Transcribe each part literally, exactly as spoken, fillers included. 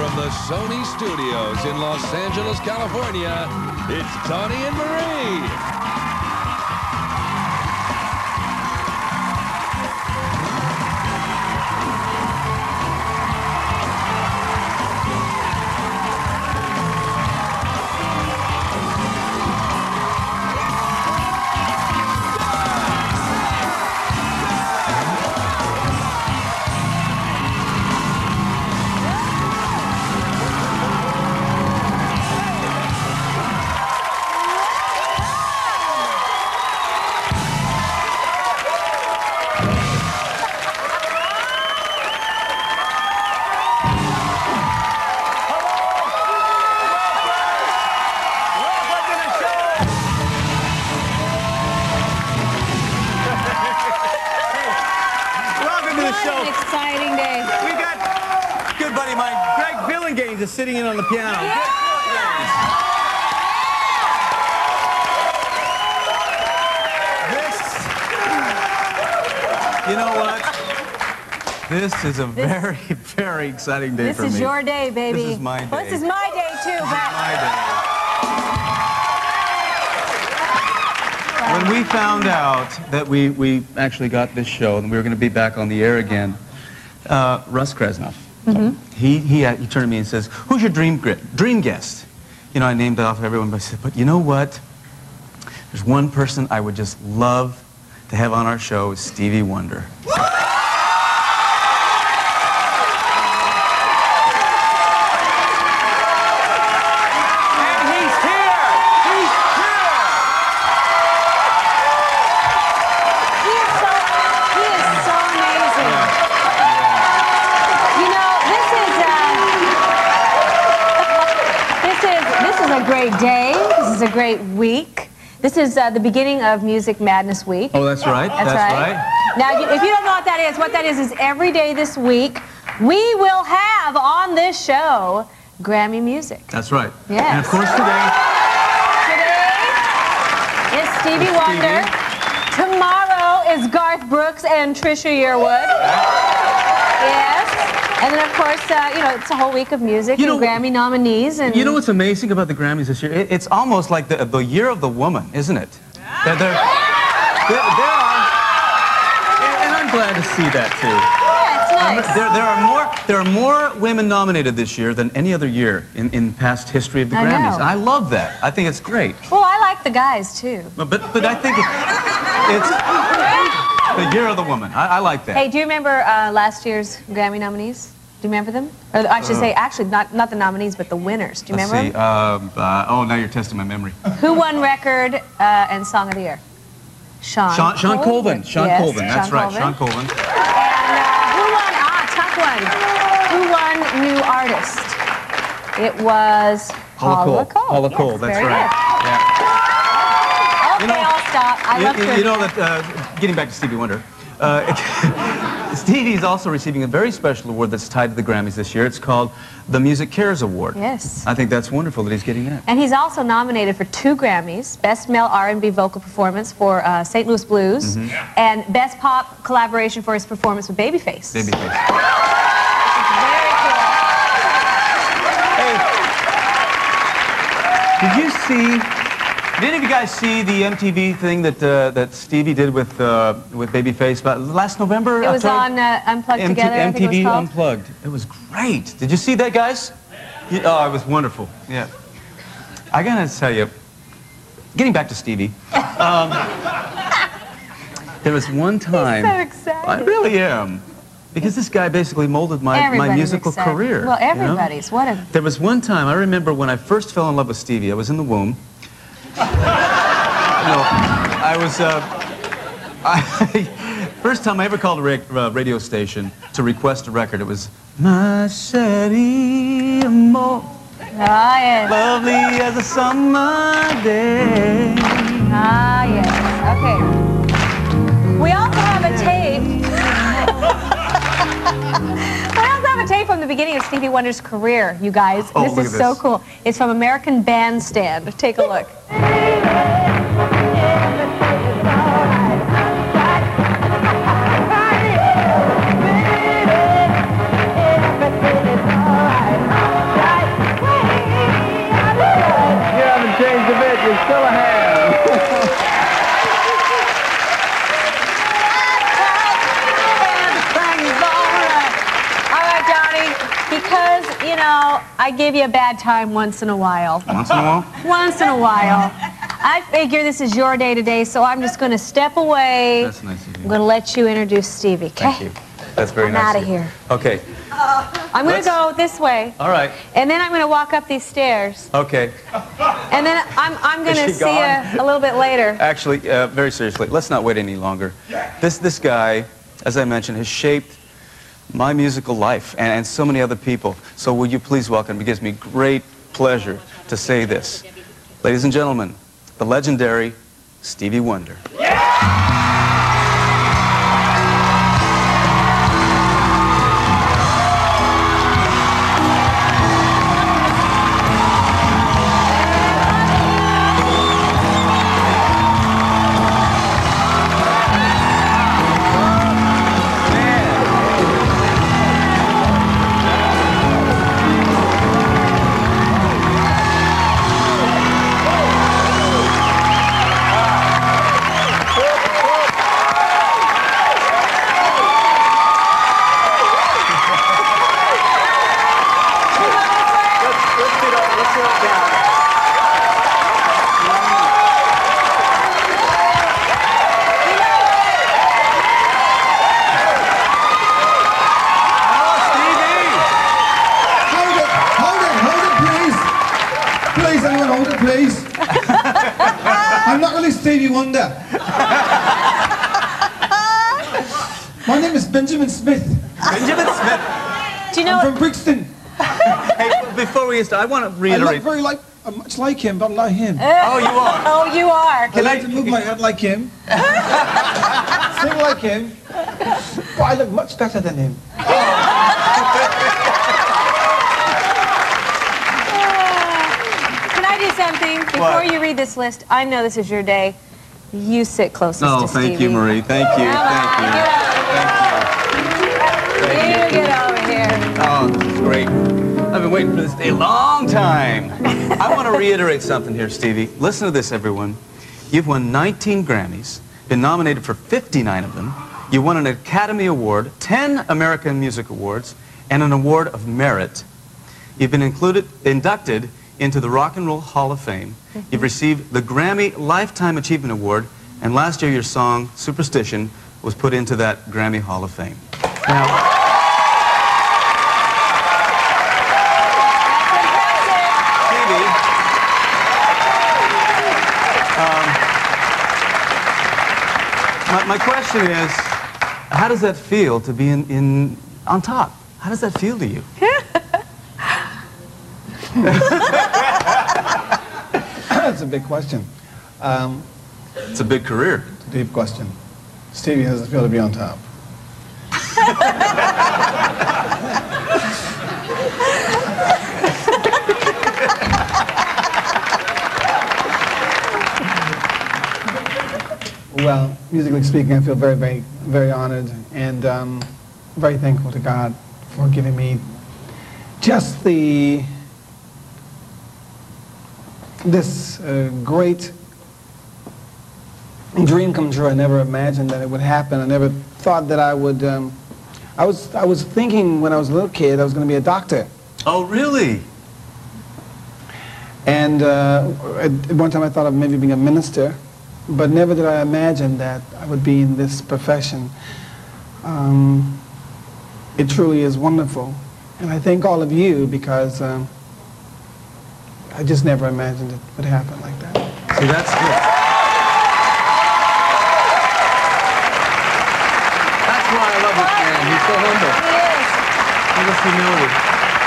From the Sony Studios in Los Angeles, California, it's Donny and Marie. Exciting day. We got good buddy of mine, Greg Billinganes, is sitting in on the piano. Yeah. This, you know what? This is a This, very, very exciting day this for me. This is your day, baby. This is my day. Well, this is my day, too. This But... is my day. When we found out that we, we actually got this show and we were going to be back on the air again, uh, Russ Kresnoff, mm-hmm. he, he, uh, he turned to me and says, who's your dream, dream guest? You know, I named it off everyone, but I said, but you know what? There's one person I would just love to have on our show is Stevie Wonder. Great day. This is a great week. This is uh, the beginning of Music Madness Week. Oh, that's right. That's, that's right. right. Now, if you don't know what that is, what that is is every day this week we will have on this show Grammy music. That's right. Yes. And of course today. Today is Stevie Wonder. Stevie. Tomorrow is Garth Brooks and Trisha Yearwood. Yes. And then, of course, uh, you know, it's a whole week of music you and know, Grammy nominees. And you know what's amazing about the Grammys this year? It, it's almost like the, the year of the woman, isn't it? There, there, there, there are, and I'm glad to see that, too. Yeah, it's nice. There, there, are more, there are more women nominated this year than any other year in, in past history of the I Grammys. know. I love that. I think it's great. Well, I like the guys, too. But, but, but I think it, it's... The year of the woman. I, I like that. Hey, do you remember uh, last year's Grammy nominees? Do you remember them? Or I should uh, say, actually, not not the nominees, but the winners. Do you let's remember see. Um, uh, oh, now you're testing my memory. Who won record uh, and song of the year? Sean. Sean, Sean Colvin. Sean yes, Colvin. That's Sean right. Colvin. Sean Colvin. And uh, who won? Ah, tough one. Who won new artist? It was Paula Cole. Paula yes, Cole. That's very right. Good. Yeah. Okay, you know, I'll stop. I you, love you, you know that, uh, getting back to Stevie Wonder, uh, Stevie is also receiving a very special award that's tied to the Grammys this year. It's called the Music Cares Award. Yes. I think that's wonderful that he's getting that. And he's also nominated for two Grammys, Best Male R and B Vocal Performance for uh, Saint Louis Blues, mm-hmm. and Best Pop Collaboration for his performance with Babyface. Babyface. Very cool. Hey, did you see... Did any of you guys see the M T V thing that uh, that Stevie did with uh, with Babyface about last November? It was on uh, Unplugged M T Together, M T V I think it was called. Unplugged. It was great. Did you see that, guys? You, oh, it was wonderful. Yeah. I gotta tell you, getting back to Stevie, um, there was one time. He's so excited. I really am. Because this guy basically molded my, my musical excited. career. Well, everybody's. You know? What a... There was one time, I remember when I first fell in love with Stevie, I was in the womb. No, I was, uh, I, first time I ever called a ra uh, radio station to request a record, it was, my Cherie Amour, ah, yes. lovely as a summer day. Ah, yes, okay. We also have a tape. We also have a tape from the beginning of Stevie Wonder's career, you guys. Oh, this look is at so this. cool. It's from American Bandstand. Take a look. Because, you know, I give you a bad time once in a while. Once in a while? Once in a while. I figure this is your day today, so I'm just going to step away. That's nice of you. I'm going to let you introduce Stevie, okay? Thank you. That's very I'm nice. I'm out of of you. here. Okay. I'm going to go this way. All right. And then I'm going to walk up these stairs. Okay. And then I'm, I'm going to Is she see you a little bit later. Actually, uh, very seriously, let's not wait any longer. This, this guy, as I mentioned, has shaped my musical life and, and so many other people. So will you please welcome, it gives me great pleasure to say this. Ladies and gentlemen, the legendary Stevie Wonder. Please. I'm not really Stevie Wonder. My name is Benjamin Smith. Benjamin Smith. Do you know? I'm from Brixton. Hey, before we start, I want to I reiterate. look very like, I'm much like him, but I'm not him. Oh, you are. Oh, you are. I like to move my head like him, sing like him, but I look much better than him. Can I do something? Before What? you read this list, I know this is your day. You sit closest No, to Stevie. thank you, Marie. Thank you. Come Thank on, you. Get over. You get over here. Oh, this is great. I've been waiting for this day a long time. I want to reiterate something here, Stevie. Listen to this, everyone. You've won nineteen Grammys, been nominated for fifty-nine of them. You won an Academy Award, ten American Music Awards, and an Award of Merit. You've been included, inducted into the Rock and Roll Hall of Fame. You've received the Grammy Lifetime Achievement Award, and last year your song, Superstition, was put into that Grammy Hall of Fame. Now, My, my question is, how does that feel to be in, in on top? How does that feel to you? That's a big question. Um, It's a big career. it's a deep question. Stevie, how does it feel to be on top? Well, musically speaking, I feel very, very, very honored and um, very thankful to God for giving me just the this uh, great dream come true. I never imagined that it would happen. I never thought that I would. Um, I was I was thinking when I was a little kid I was going to be a doctor. Oh, really? And uh, at one time I thought of maybe being a minister, but never did I imagine that I would be in this profession. Um, it truly is wonderful. And I thank all of you because um, I just never imagined it would happen like that. See, that's good. That's why I love this man. He's so humble. He is. Look at this humility.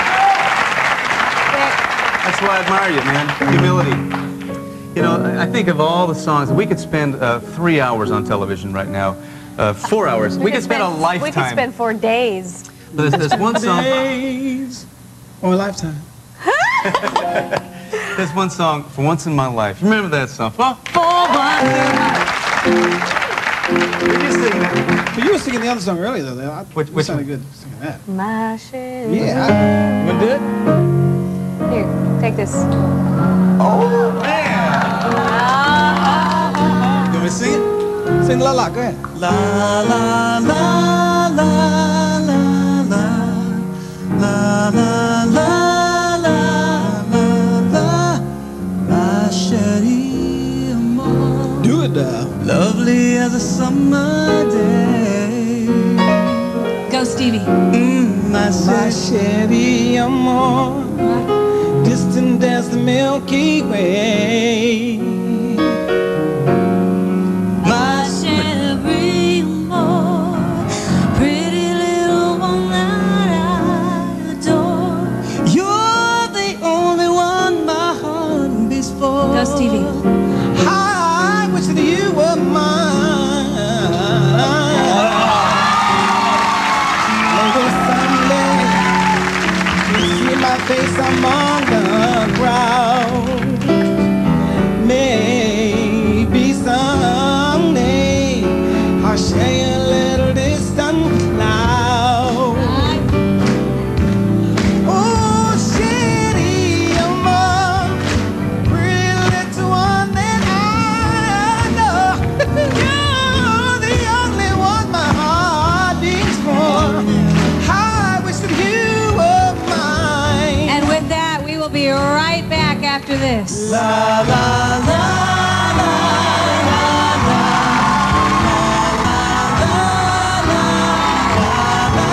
That's why I admire you, man. Humility. You know, I I think of all the songs, we could spend uh, three hours on television right now, uh, four hours. We, could spend, a lifetime. We could spend four days. But there's, there's one song. Days or a lifetime. There's one song, For Once in My Life. Remember that song? For, for once in my life. Did you sing that? But you were singing the other song earlier, though. I, Which- you which sounded one? good singing that. My shit. Yeah. You want to do it? Here, take this. Oh, man. You want me to sing it? Sing La La, go ahead. La, la, la, la, la, la, la, la, My Cherie Amour, distant as the Milky Way. My Cherie Amour, pretty little one that I adore. You're the only one my heart beats for. Go, Stevie. I wish that you were mine. Maybe someday you'll see my face among the crowd. Maybe someday I'll share a little distant cloud. Oh, Cherie Amour, pretty little one that I know. You're the only one my heart beats for. I wish that you were mine. And with that, we will be right back after this. La la la la la la la la.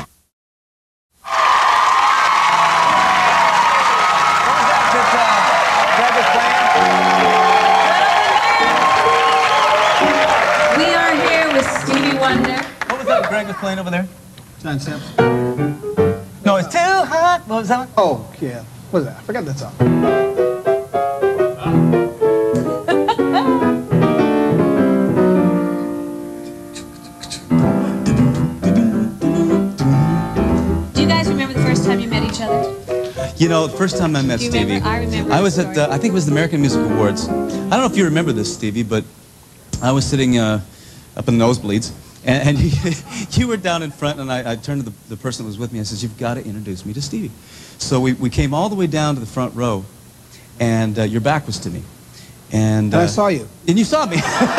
We are here with Stevie Wonder. What was that Greg was playing over there? John Sims. No, it's too hot. What was that? Oh, yeah. What is that? I forgot that song. Do you guys remember the first time you met each other? You know, the first time I met Do you Stevie, remember? I remember I was the at, uh, I think it was the American Music Awards. I don't know if you remember this, Stevie, but I was sitting uh, up in the nosebleeds, and, and you, you were down in front, and I, I turned to the, the person that was with me. I said, "You've got to introduce me to Stevie." So we, we came all the way down to the front row, and uh, your back was to me. And, And I uh, saw you. And you saw me.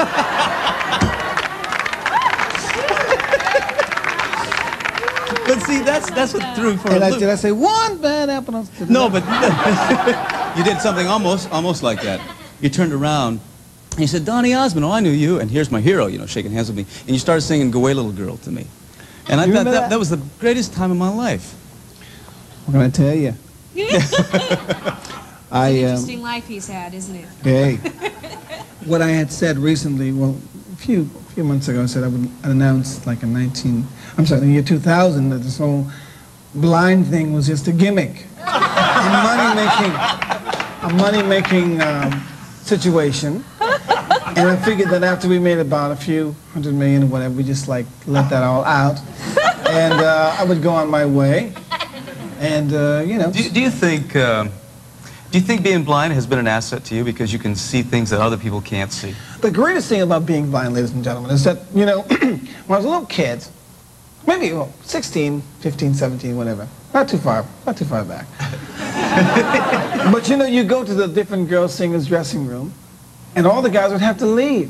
But see, that's that's what threw for And a I, loop. did I say one bad apple? No, but you did something almost almost like that. You turned around and you said, "Donny Osmond, oh, I knew you, and here's my hero," you know, shaking hands with me. And you started singing "Go Away, Little Girl" to me. And I You thought remember that, that? that was the greatest time of my life. What can I tell you? I, um, Interesting life he's had, isn't it? hey, what I had said recently, well, a few few months ago, I said I would announce like in nineteen, I'm sorry, in the year two thousand, that this whole blind thing was just a gimmick, a money-making, a money-making um, situation. And I figured that after we made about a few hundred million or whatever, we just like let that all out, and uh, I would go on my way, and uh, you know. Do, do you think um, do you think being blind has been an asset to you because you can see things that other people can't see? The greatest thing about being blind, ladies and gentlemen, is that, you know, when I was a little kid, maybe well, sixteen, fifteen, seventeen, whatever, not too far, not too far back. But you know, you go to the different girl singers' dressing room, and all the guys would have to leave.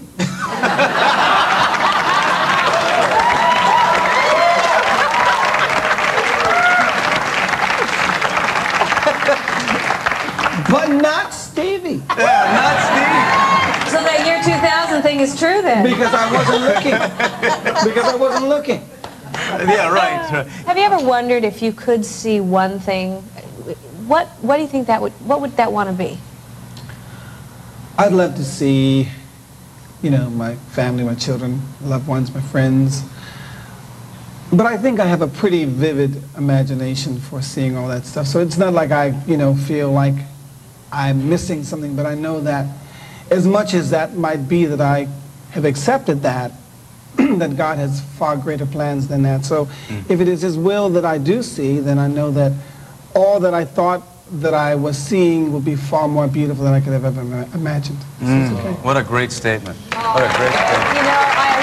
But not Stevie. Yeah, not Stevie. So that year two thousand thing is true then? Because I wasn't looking. Because I wasn't looking. Yeah, right, right. Have you ever wondered if you could see one thing? What What do you think that would? What would that want to be? I'd love to see, you know, my family, my children, loved ones, my friends. But I think I have a pretty vivid imagination for seeing all that stuff. So it's not like I, you know, feel like I'm missing something, but I know that as much as that might be that I have accepted that, that God has far greater plans than that. So mm. if it is His will that I do see, then I know that all that I thought that I was seeing would be far more beautiful than I could have ever ima imagined. So Mm. it's okay. What a great statement. What a great statement. You know, I,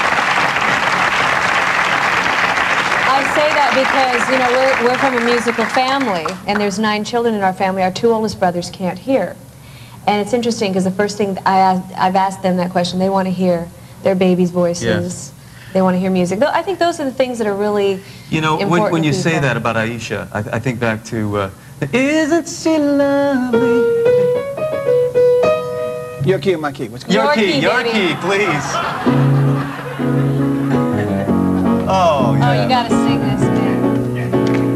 I say that because, you know, we're, we're from a musical family, and there's nine children in our family. Our two oldest brothers can't hear. And it's interesting because the first thing I asked, I've asked them that question, they want to hear their babies' voices. Yes. They want to hear music. I think those are the things that are really You know, important when, when to you say people. that about Aisha, I, I think back to, uh, isn't she lovely? Your key or my key? Which one? Your, Your key, key, your baby. key, please. Oh, yeah. Oh, you got to sing this, man.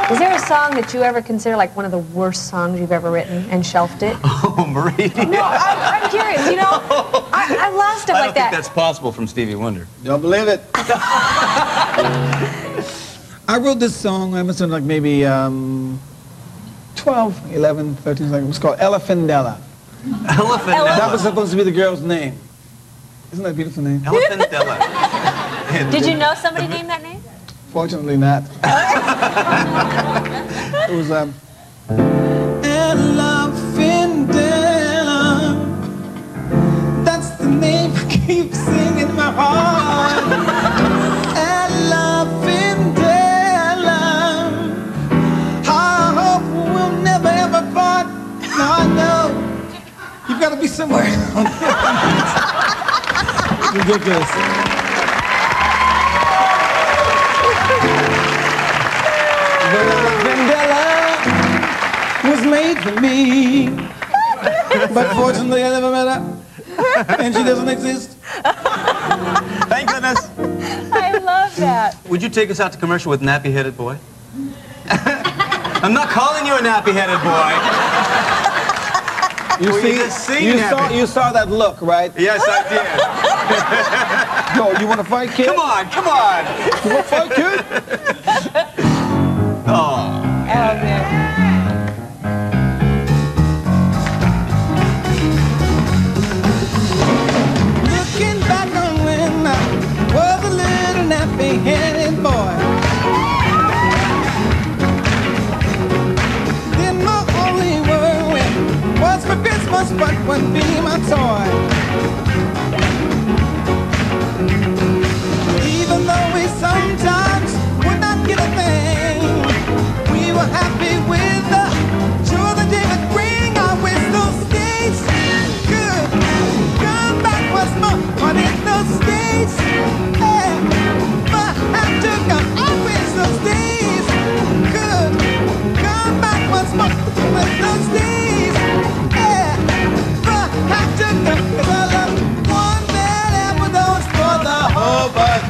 Is there a song that you ever consider like one of the worst songs you've ever written and shelved it? Oh, Marie. No, I, I'm curious. You know, I, I love stuff I like don't that. think that's possible from Stevie Wonder. Don't believe it. I wrote this song, I must have like maybe um, twelve, eleven, thirteen, like it was called Elephantella. Elephantella. That was supposed to be the girl's name. Isn't that a beautiful name? Elephantella. Did you know somebody named that name? Fortunately not. It was um Elephantella. That's the name I keep singing in my heart. Elephantella. I hope we'll never ever part. No, I know. You've got to be somewhere. Ridiculous. But Elephantella was made for me. But fortunately I never met her. And she doesn't exist. Thank goodness. I love that. Would you take us out to commercial with Nappy-Headed Boy? I'm not calling you a nappy-headed boy. You Well, see, you just sing you nappy. saw, you saw that look, right? Yes, I did. Yo, you want to fight, kid? Come on, come on. You want to fight, kid? Oh. Oh, man. Looking back on when I was a little nappy-headed boy. Then my only worry was for Christmas what would be my toy. Even though we sometimes would not get a thing, we were happy with the joy that they would bring. I wish those days could come back once more. But in those days, ever have to come. I wish those days could come back once more. But those days, ever have to come. 'Cause I love one bad apple dose for the whole bunch.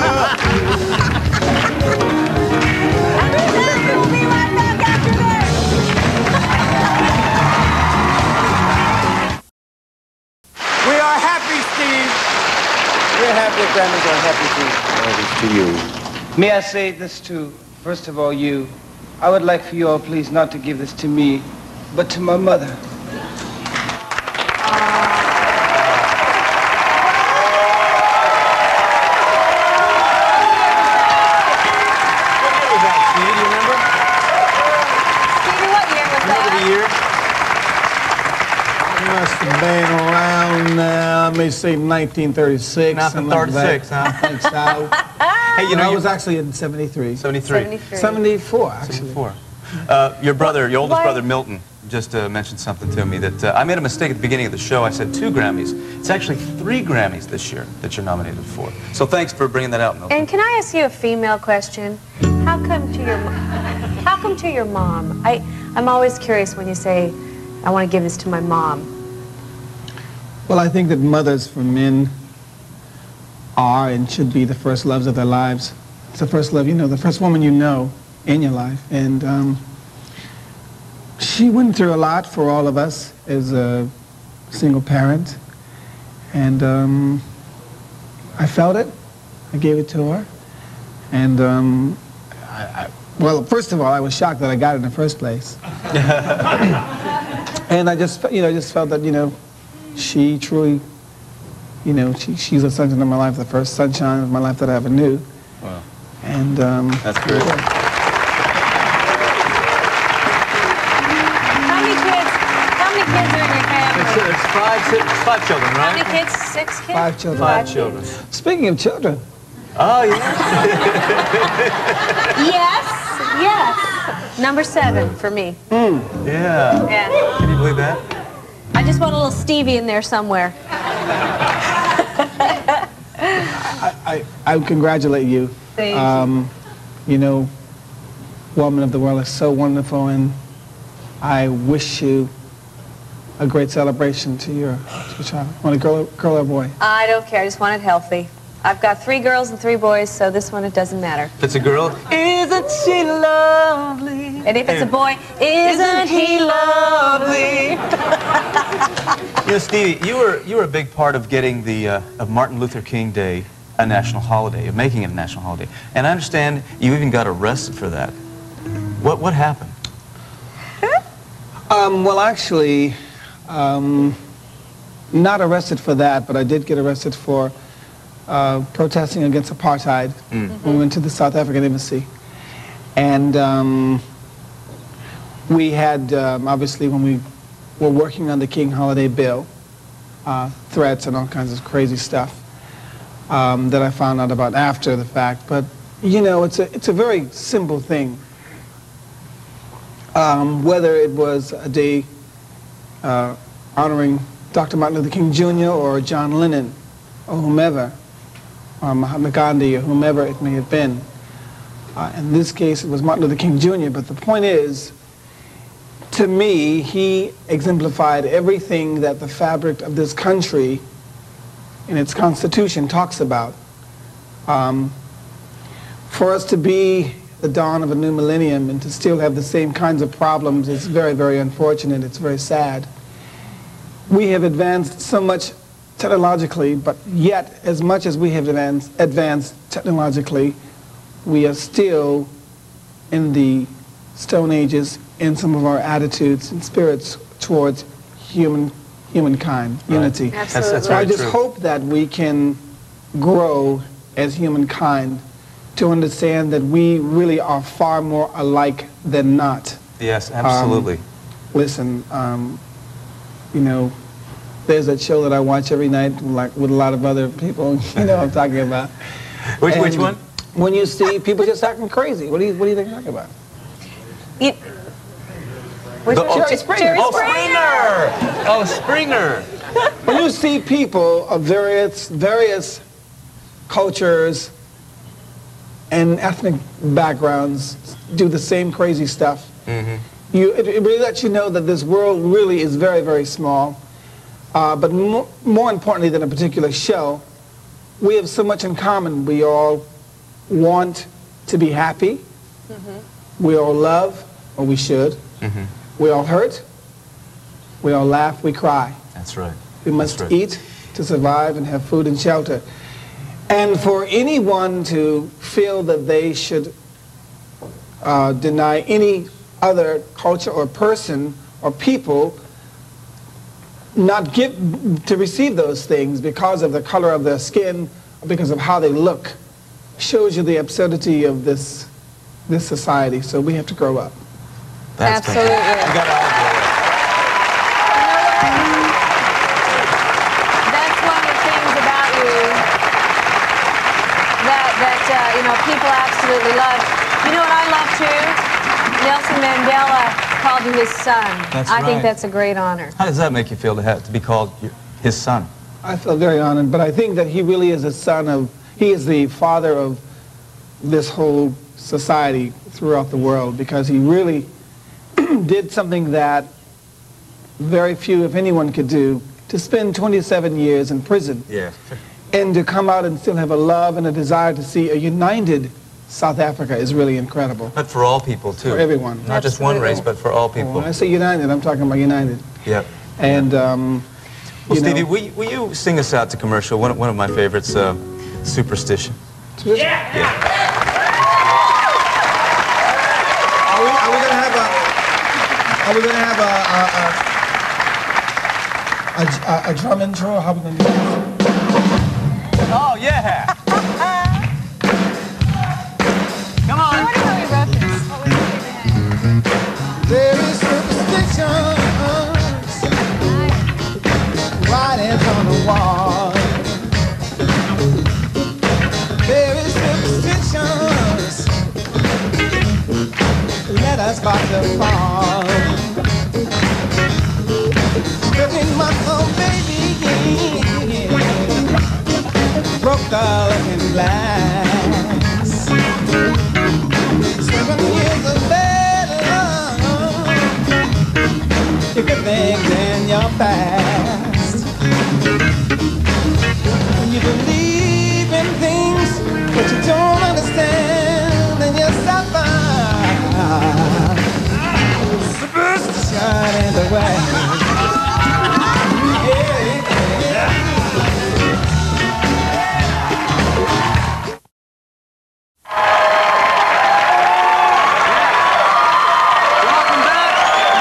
We'll be right back after this. We are happy, Steve. We're happy, Grammys are happy to uh, this to you. May I say this to, first of all, you. I would like for you all, please, not to give this to me, but to my mother. Stevie, what year was that? Must have been around, uh, I may say nineteen thirty-six. nineteen something like thirty-six, that. huh? I think so. Hey, you No, know, I you was actually in seventy-three. seventy-three. seventy-three. seventy-four, actually. seventy-four. Uh, your brother, your oldest Why- brother, Milton, just uh, mentioned something to me that uh, I made a mistake at the beginning of the show. I said two Grammys. It's actually three Grammys this year that you're nominated for. So thanks for bringing that out, Milton. And can I ask you a female question? How come to your mo- How come to your mom? I I'm always curious when you say, I want to give this to my mom. Well, I think that mothers for men are and should be the first loves of their lives. It's the first love, you know, the first woman you know in your life. And um, she went through a lot for all of us as a single parent. And um, I felt it. I gave it to her. And, um, I, I, well, first of all, I was shocked that I got it in the first place. And I just, you know, just felt that, you know, she truly, you know, she, she's the sunshine of my life, the first sunshine of my life that I ever knew. Wow. And um, That's great. How many kids? How many kids are in your family? It's, it's five, six, five children, How many right? kids? Six kids? Five children. Five children. Speaking of children, Oh, yeah. Yes, yes. Number seven for me. Yeah. Yeah. Can you believe that? I just want a little Stevie in there somewhere. I, I, I congratulate you. Thank you. Um, you know, Woman of the World is so wonderful, and I wish you a great celebration to your, to your child. Want a girl, girl or boy? I don't care. I just want it healthy. I've got three girls and three boys, so this one, it doesn't matter. If it's a girl, isn't she lovely? And if it's a boy, isn't he lovely? You know, Stevie, you were you were a big part of getting the uh, of Martin Luther King Day a national holiday, of making it a national holiday. And I understand you even got arrested for that. What what happened? Um, well, actually, um, not arrested for that, but I did get arrested for uh, protesting against apartheid. Mm. We went to the South African embassy, and um, we had um, obviously when we were working on the King Holiday Bill, uh, threats and all kinds of crazy stuff um, that I found out about after the fact. But you know, it's a it's a very simple thing. Um, whether it was a day uh, honoring Doctor Martin Luther King Junior or John Lennon or whomever, or Mahatma Gandhi or whomever it may have been. Uh, in this case, it was Martin Luther King Junior But the point is, to me, he exemplified everything that the fabric of this country in its Constitution talks about. Um, for us to be the dawn of a new millennium and to still have the same kinds of problems is very, very unfortunate. It's very sad. We have advanced so much technologically, but yet, as much as we have advanced, advanced technologically, we are still in the Stone Ages in some of our attitudes and spirits towards human, humankind, right. Unity. Absolutely. That's, that's so I very just true. hope that we can grow as humankind to understand that we really are far more alike than not. Yes, absolutely. Um, listen, um, you know, there's a show that I watch every night, like with a lot of other people. You know what I'm talking about. Which And which one? When you see people just acting crazy, what do you what do you think I'm talking about? You, which The- one? oh, Cherie Springer. Oh, Springer! Oh, Springer! When you see people of various various cultures and ethnic backgrounds do the same crazy stuff, mm-hmm. you, it, it really lets you know that this world really is very, very small. Uh, but mo more importantly than a particular show, we have so much in common. We all want to be happy. Mm-hmm. We all love, or we should. Mm-hmm. We all hurt. We all laugh, we cry. That's right. We must right. eat to survive and have food and shelter. And for anyone to feel that they should uh, deny any other culture or person or people not get to receive those things because of the color of their skin or because of how they look shows you the absurdity of this this society. So we have to grow up. That's Absolutely. fantastic. You got all of it. That's one of the things about you that, that uh, you know, people absolutely love. You know what I love too? Nelson Mandela called you his son. That's I right. think that's a great honor. How does that make you feel to have to be called your, his son? I feel very honored, but I think that he really is a son of, he is the father of this whole society throughout the world because he really did something that very few, if anyone, could do, to spend twenty-seven years in prison. Yeah. And to come out and still have a love and a desire to see a united South Africa is really incredible. But for all people, too. For everyone. Not just one race, but for all people. When I say united, I'm talking about united. Yeah. And, um, Well, you Stevie, know, will you, will you sing us out to commercial? One, of- one of my favorites, uh, Superstition. yeah. Yeah. Are we, are we going to have a, are we going to have a, a, a, a, a drum intro, or how are we going to do this? Oh, yeah! Come on! I wonder how he wrote this. What was it? There is superstition, writings on the wall. There is superstitions, let us about to fall. Fifteen months old baby, broke the looking glass. Seven years of bad love, you good things in your past. When you believe in But you don't understand, and you're suffer. Superstition in the way. Welcome back.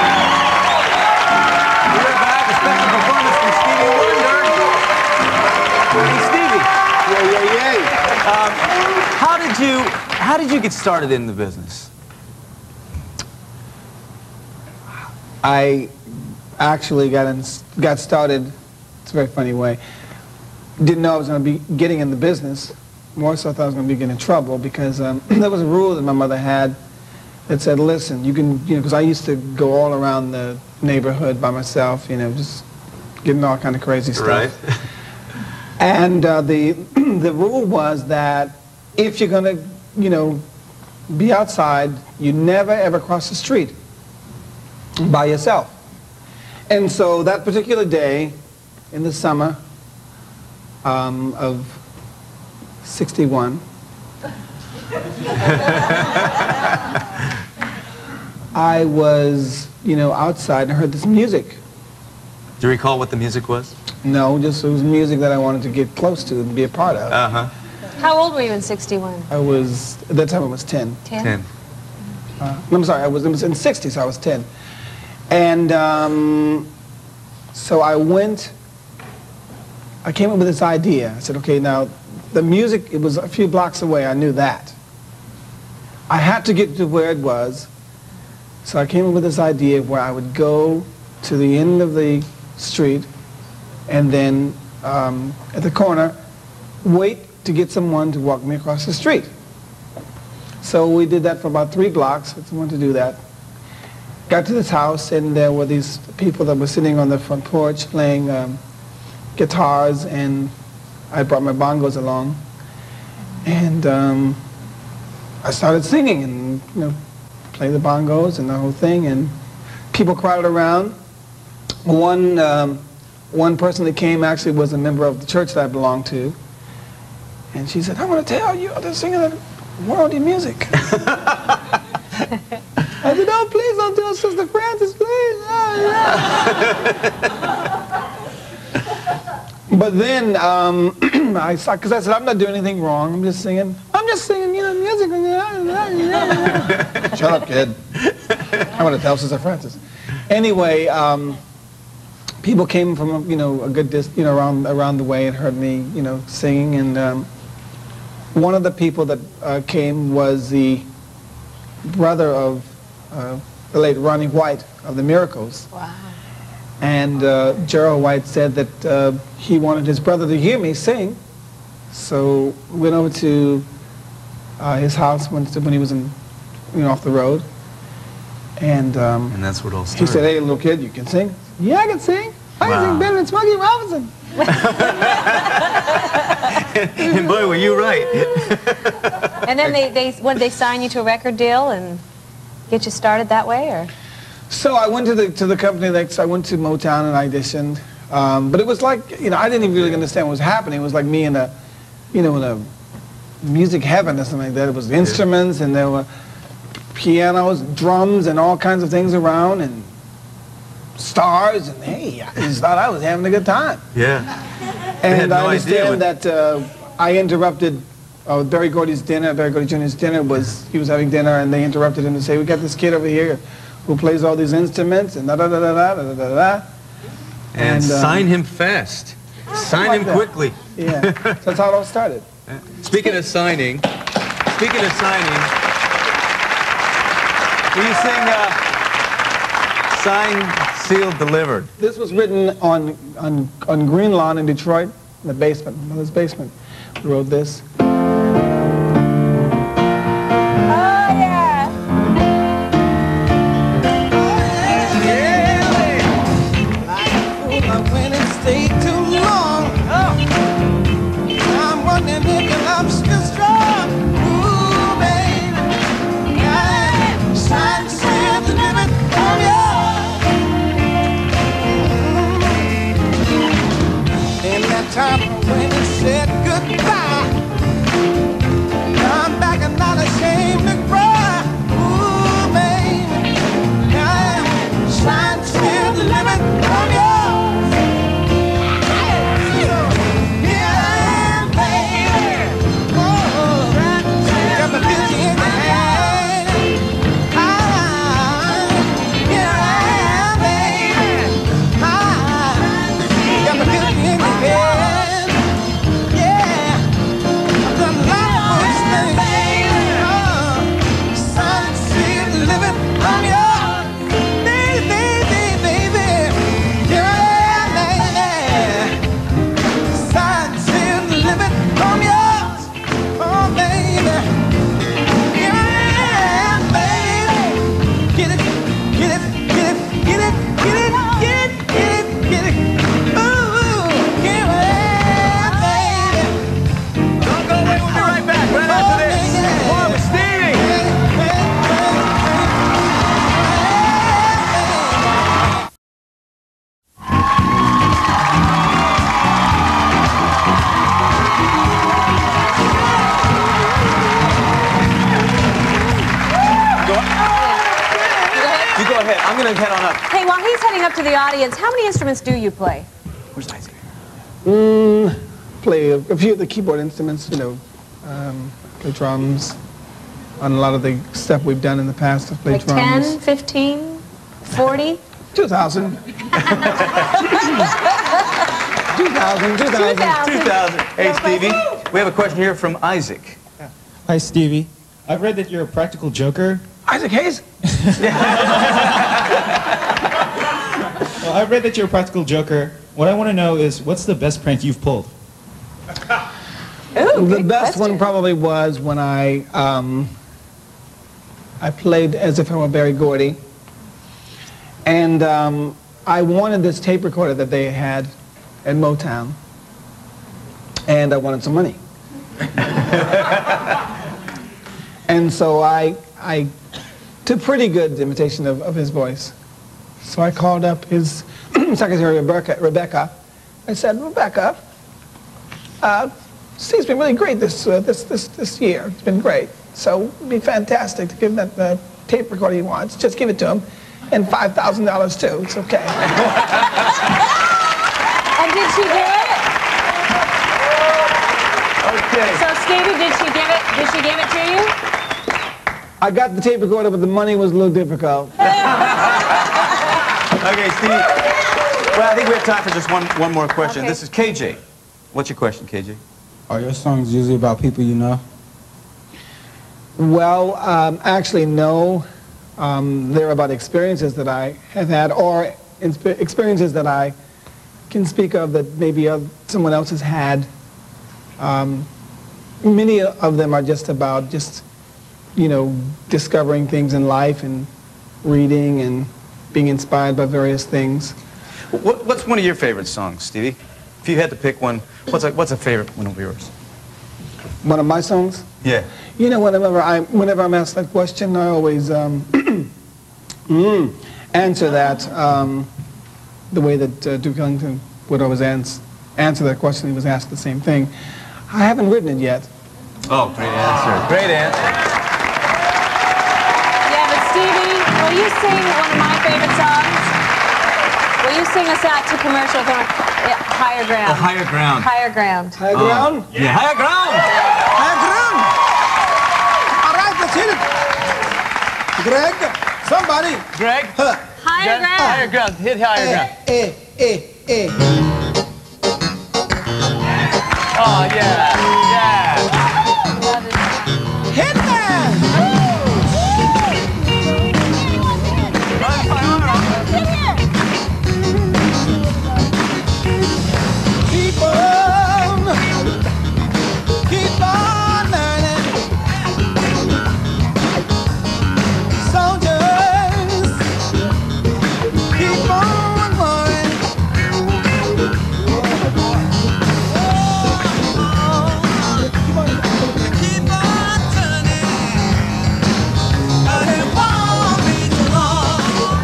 We're back. A special performance from Stevie Wonder. Hey, Stevie. Yeah, yeah, yeah. Um, how did you how did you get started in the business? I actually got in, got started. It's a very funny way. Didn't know I was going to be getting in the business. More so, I thought I was going to be getting in trouble because um, there was a rule that my mother had that said, "Listen, you can," you know, because I used to go all around the neighborhood by myself, you know, just getting all kind of crazy stuff. Right. And uh, the the rule was that if you're going to, you know, be outside, you never ever cross the street by yourself. And so that particular day in the summer um, of sixty-one, I was, you know, outside and I heard this music. Do you recall what the music was? No, just it was music that I wanted to get close to and be a part of. Uh-huh. How old were you in sixty-one? I was, at that time I was ten. Ten? Ten. Uh, no, I'm sorry, I was, it was in sixty, so I was ten. And um, so I went, I came up with this idea. I said, okay, now the music, it was a few blocks away, I knew that. I had to get to where it was, so I came up with this idea where I would go to the end of the street and then um, at the corner, wait to get someone to walk me across the street. So we did that for about three blocks, I wanted to do that. Got to this house and there were these people that were sitting on the front porch playing um, guitars, and I brought my bongos along. And um, I started singing and, you know, play the bongos and the whole thing, and people crowded around. One, um, one person that came actually was a member of the church that I belonged to. And she said, "I want to tell you, they're singing that worldly music." I said, "Oh, please don't tell Sister Francis, please." But then, um, I because I said, "I'm not doing anything wrong. I'm just singing. I'm just singing, you know, music." Shut up, kid. I want to tell Sister Francis. Anyway, um, people came from, you know, a good distance, you know, around around the way and heard me, you know, singing. And um, one of the people that uh, came was the brother of uh, the late Ronnie White of the Miracles. Wow. And uh, Gerald White said that uh, he wanted his brother to hear me sing. So we went over to uh, his house when, when he was in, you know, off the road. And, um, And that's what all he started. said, "Hey, little kid, you can sing?" "Yeah, I can sing. I can Wow. sing better than Smokey Robinson." And boy, were you right. And then they, they, when they sign you to a record deal and get you started that way, or? So I went to the to the company. That, so I went to Motown and auditioned. Um, but it was like, you know, I didn't even really understand what was happening. It was like me in a, you know, in a music heaven or something like that. It was instruments and there were pianos, drums, and all kinds of things around, and stars. And hey, I just thought I was having a good time. Yeah. And no I understand idea that uh, I interrupted uh, Barry Gordy's dinner. Barry Gordy Junior's dinner was, he was having dinner, and they interrupted him to say, "We got this kid over here who plays all these instruments," and da da da da da da da da. And, And, um, sign him fast. Sign like him that. quickly. Yeah, so that's how it all started. Speaking of signing, speaking of signing, will you sing uh, "Signed, Sealed, Delivered"? This was written on, on, on Green Lawn in Detroit, in the basement, mother's basement. We wrote this. Oh, yeah. I went and stayed too long. I'm wondering if your love's still strong. Ooh, baby. Yeah. Sign, seal, delivered. Oh, yeah. In that time when we said goodbye, going to head on up. Hey, while he's heading up to the audience, how many instruments do you play? Where's Isaac? Mm, play a, a few of the keyboard instruments, you know, um, play drums. On a lot of the stuff we've done in the past, I've played Like drums. ten, fifteen, forty? two thousand. two thousand, two thousand. two thousand. Hey, Stevie, we have a question here from Isaac. Hi, Stevie. I've read that you're a practical joker. Isaac Hayes? Well, I've read that you're a practical joker. What I want to know is, what's the best prank you've pulled? Ooh, The good best question. one probably was when I, um, I played as if I were Barry Gordy. And um, I wanted this tape recorder that they had at Motown. And I wanted some money. And so I, I did pretty good imitation of, of his voice. So I called up his secretary, Rebecca. Rebecca. I said, Rebecca, uh, Steve's been really great this, uh, this, this, this year. It's been great. So it'd be fantastic to give him that uh, tape recorder he wants. Just give it to him. And five thousand dollars too. It's okay. And did she do it? Okay. So, Stevie, did she give it? Did she give it to you? I got the tape recorder, but the money was a little difficult. Okay, Stevie. Well, I think we have time for just one, one more question. Okay. This is K J. What's your question, K J? Are your songs usually about people you know? Well, um, actually, no. Um, they're about experiences that I have had, or insp- experiences that I can speak of that maybe uh, someone else has had. Um, many of them are just about just, you know, discovering things in life and reading and being inspired by various things. What, what's one of your favorite songs, Stevie? If you had to pick one, what's a, what's a favorite one of yours? One of my songs? Yeah. You know, whenever, I, whenever I'm asked that question, I always um, mm, answer that um, the way that uh, Duke Ellington would always ans answer that question. He was asked the same thing. I haven't written it yet. Oh, great answer. Great answer. Yeah, but Stevie, will you sing one of my favorite songs? Will you sing us out to commercial? Come on. Yeah, Higher Ground. Oh, Higher Ground. Higher Ground. High ground? Yeah, yeah. Higher Ground. High ground! All right, let's hit it. Greg, somebody. Greg? Higher Ground. Higher Ground. Hit Higher Ground. Eh, eh, eh, eh. Oh, yeah. Yeah. Hitman! Keep on, keep on learning. Soldiers, keep on going. Keep on turning, but it won't be too long.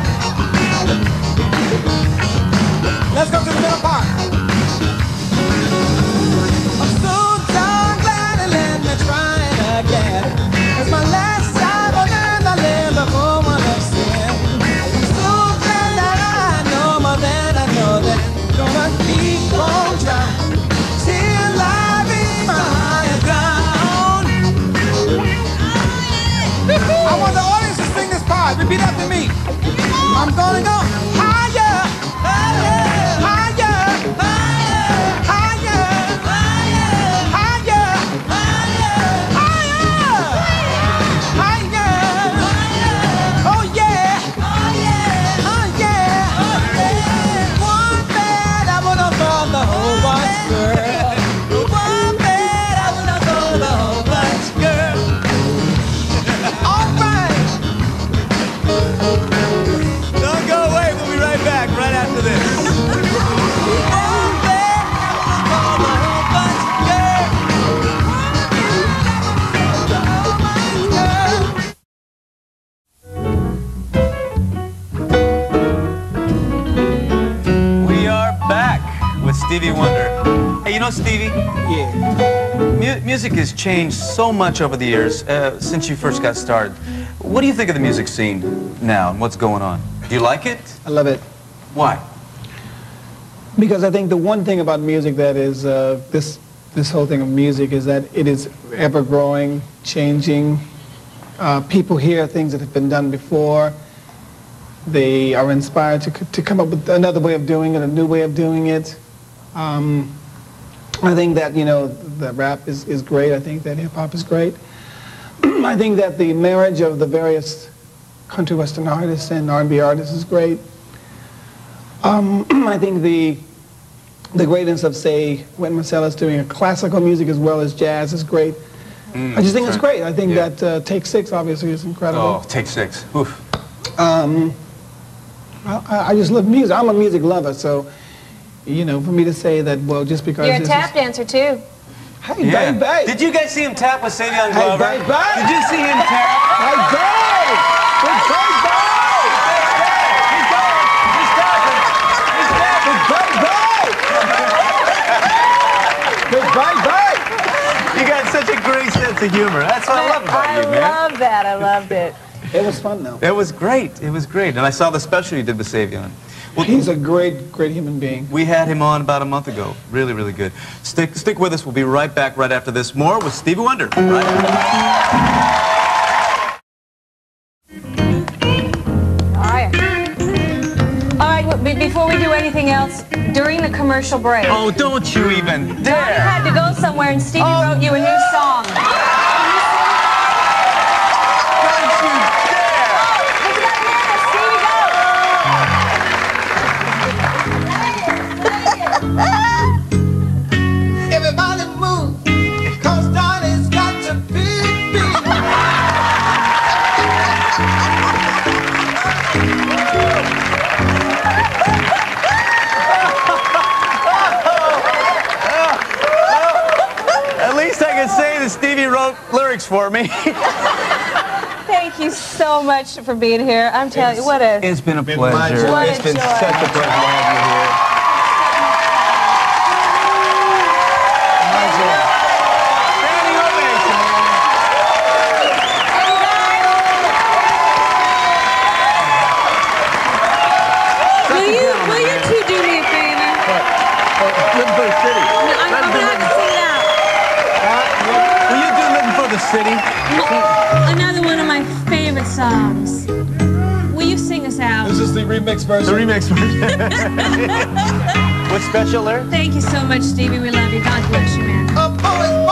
Let's go to the middle part. I'm so darn glad and let me try it again. It's my last time on earth I live before one of sin. I'm so glad that I know more than I know that. Gonna keep on trying till I reach my higher ground. I want the audience to sing this part. Repeat after me. I'm gonna go higher, higher, higher, higher, higher, higher, higher, higher. Oh yeah, oh yeah, oh yeah. One bad apple don't fall the whole bunch, girl. One bad apple don't fall the whole bunch, girl. All right. Don't go away. We'll be right back right after this. One bad apple don't fall the whole bunch, girl. We are back with Stevie Wonder. Hey, you know, Stevie, Yeah. mu music has changed so much over the years uh, since you first got started. What do you think of the music scene now and what's going on? Do you like it? I love it. Why? Because I think the one thing about music that is, uh, this, this whole thing of music is that it is ever growing, changing. Uh, people hear things that have been done before. They are inspired to, to come up with another way of doing it, a new way of doing it. Um, I think that, you know, the rap is, is great. I think that hip-hop is great. I think that the marriage of the various country western artists and R and B artists is great. Um, I think the, the greatness of, say, when Marcella's doing a classical music as well as jazz is great. Mm, I just think it's great. I think yeah. that uh, Take Six obviously is incredible. Oh, Take Six. Oof. Um, I, I just love music. I'm a music lover, so, you know, for me to say that, well, just because... You're a tap dancer, too. Hey, yeah. baby! Did you guys see him tap with Savion Glover? Hey, baby! Did you see him tap? Hey, baby! Hey, baby! He's going! He's tapping! He's tapping! Hey, baby! You got such a great sense of humor. That's what I love about I you, man. I love that. I loved it. It was fun, though. It was great. It was great. And I saw the special you did with Savion. Well, he's a great, great human being. We had him on about a month ago. Really, really good. Stick, stick with us. We'll be right back right after this. More with Stevie Wonder. Right All right. All right. Well, before we do anything else, during the commercial break. Oh, don't you even dare! Donny had to go somewhere, and Stevie oh. wrote you a new song. Everybody move, cause Donny's got to be beat. At least I can say that Stevie wrote lyrics for me. Thank you so much for being here. I'm telling you, what a... It's been a been pleasure. What it's a been joy. such a pleasure to have you here. Standing ovation, man. Will you, will you two do me a favor? Living for the city. No, I'm, I'm gonna have to sing it out. Will you do Living for the City? Another one of my favorite songs. Will you sing us out? This is the remix version. The remix version. What special lyric? Thank you so much, Stevie. We love you. God bless you, man. A boy's